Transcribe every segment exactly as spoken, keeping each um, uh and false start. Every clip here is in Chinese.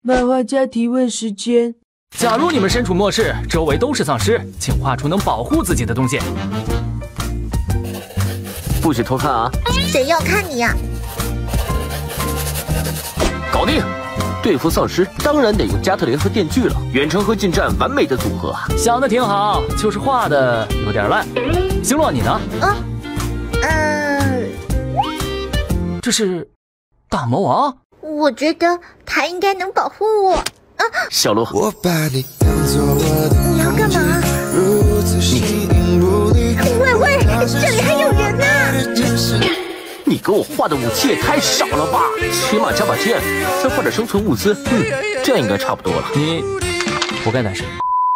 漫画家提问时间。 假如你们身处末世，周围都是丧尸，请画出能保护自己的东西。 不许偷看啊！ 谁要看你呀、 啊？搞定！对付丧尸当然得用加特林和电锯了，远程和近战完美的组合啊！ 想的挺好，就是画的有点烂。星洛，你呢？ 啊，呃， 这是大魔王。 我觉得他应该能保护我。啊， 小罗， 我把你当作我的你要干嘛？ 如此形影不离。 喂喂，这里还有人呢！ 你给我画的武器也太少了吧！起码加把剑，再画点生存物资，嗯，这样应该差不多了。 你不该担心。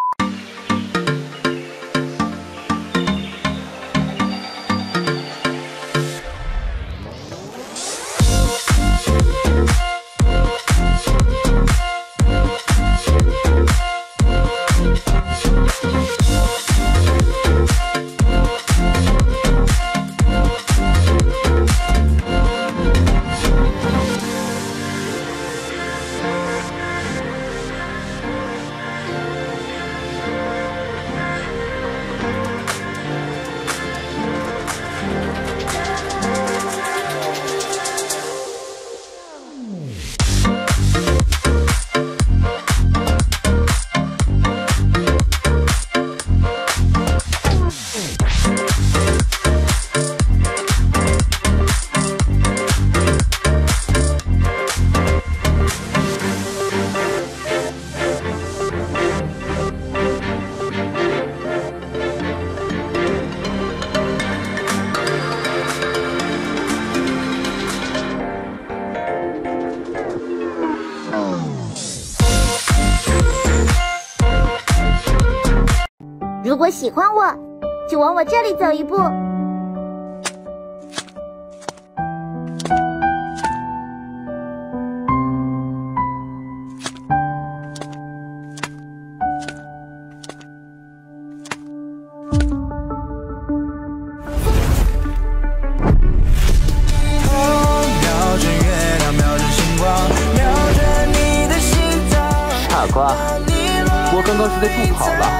如果喜欢我，就往我这里走一步。 傻瓜，我刚刚是在助跑了。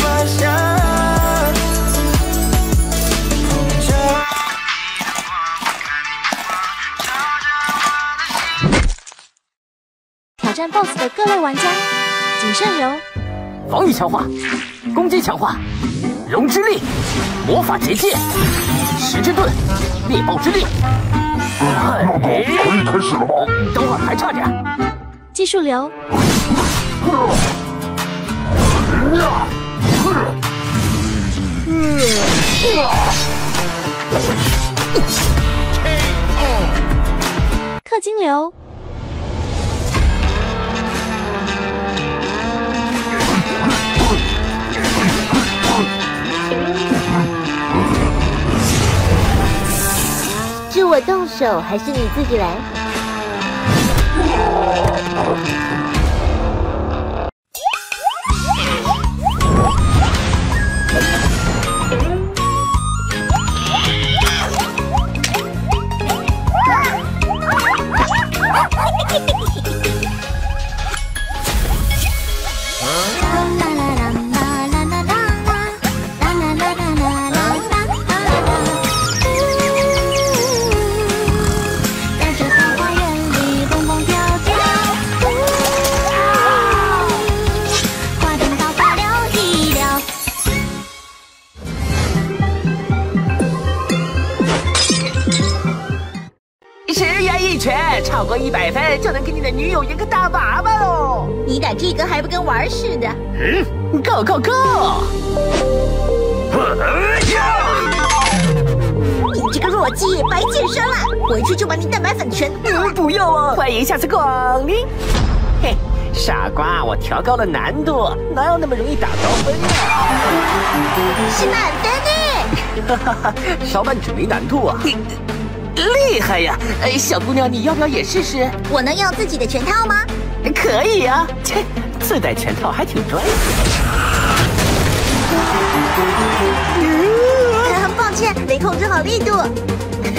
挑战 B O S S 的各位玩家，谨慎揉。 防御强化，攻击强化，熔之力，魔法结界，时之盾，猎豹之力。 那么可以开始了吗？ 等会儿还差点。 技术流。氪金流。 是我动手，还是你自己来？ 超过一百分就能给你的女友一个大粑粑喽！ 你打这个还不跟玩似的？ 嗯 ，Go Go Go！ 你这个弱鸡，白健身了，回去就把你蛋白粉全倒。 嗯，不要啊！欢迎下次光临。嘿，傻瓜，我调高了难度，哪有那么容易打高分啊？ 是满分呢！ 哈哈哈，小半指没难度啊。厉害呀！哎，小姑娘，你要不要也试试？ 我能用自己的拳套吗？ 可以啊，切，自带拳套还挺专业。 很抱歉，没控制好力度。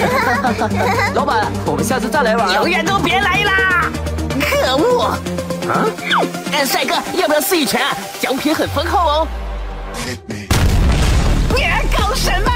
老板，我们下次再来玩。 永远都别来啦！可恶！ 啊， 啊，哎，帅哥，要不要试一拳啊？奖品很丰厚哦。你搞什么？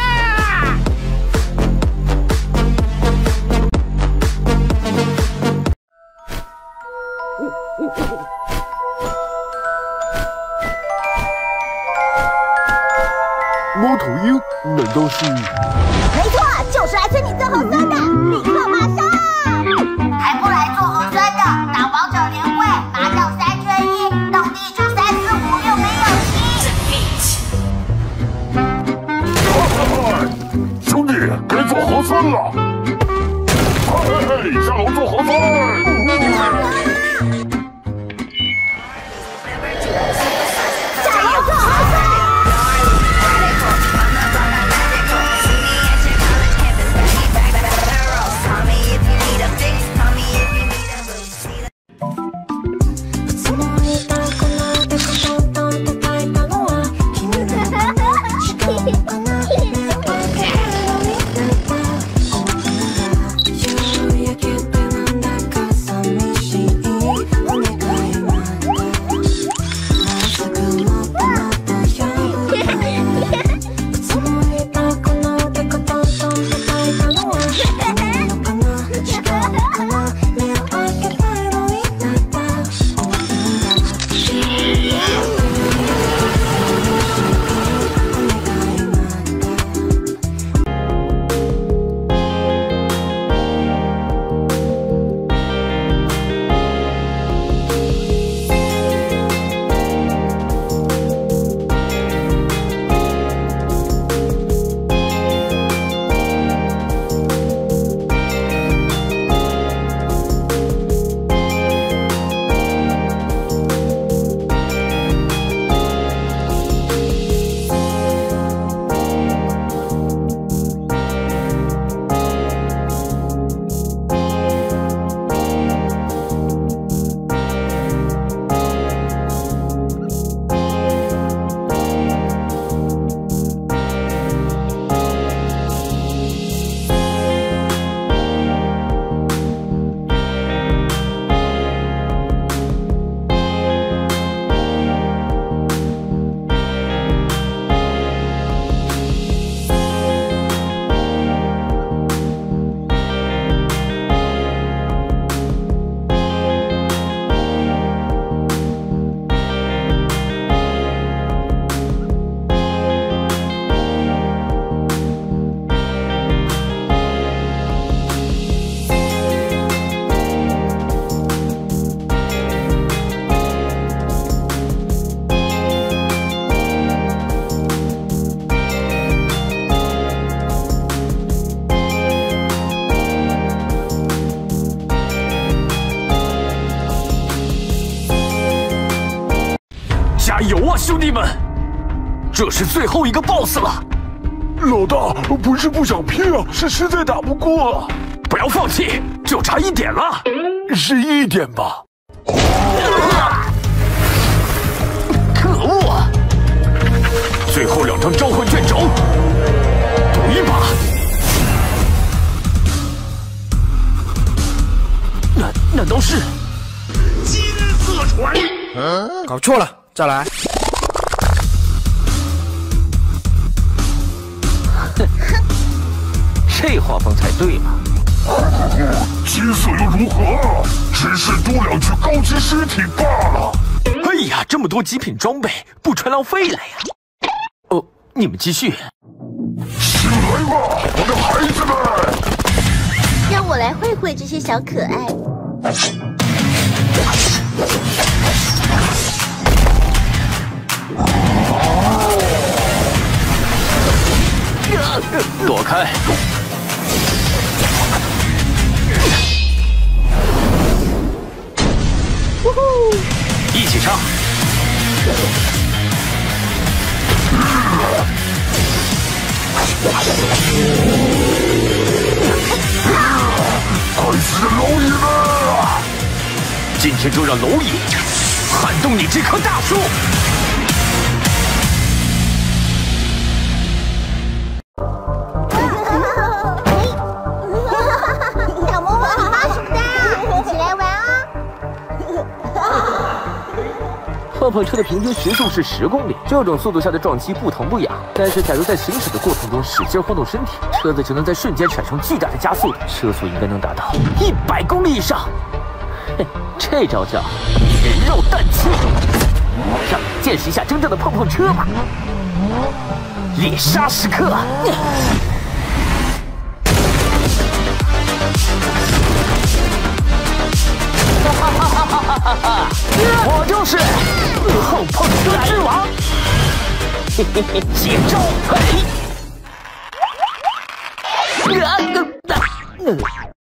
猫头鹰难道是？ 没错，就是来催你做核酸的，立刻马上！还不来做核酸的，打王者联会，麻将三缺一，斗地主三四五六没有七。兄弟，该做核酸了！嘿嘿嘿，下楼做核酸！ 加油做核酸！ 加油啊，兄弟们！这是最后一个 boss 了。 老大，不是不想拼啊，是实在打不过了。 不要放弃，就差一点了。 是一点吧。 可恶啊！最后两张召唤卷轴，赌一把。难难道是金色船？ 嗯，搞错了，再来。 这画风才对嘛！ 金色又如何？只是多两具高级尸体罢了。 哎呀，这么多极品装备，不穿浪费了呀！哦，你们继续。 醒来吧，我的孩子们！ 让我来会会这些小可爱。 躲开！一起上！ 快死的蝼蚁们！ 今天就让蝼蚁撼动你这棵大树！ 小魔王，你发什么呆啊？一起来玩啊！ 碰碰车的平均时速是十公里，这种速度下的撞击不疼不痒。但是假如在行驶的过程中使劲晃动身体，车子就能在瞬间产生巨大的加速，车速应该能达到一百公里以上。嘿，这招叫人肉弹切。让你见识一下真正的碰碰车吧！猎杀时刻。我就是碰碰车之王，嘿嘿嘿，接招！嘿，啊呃呃。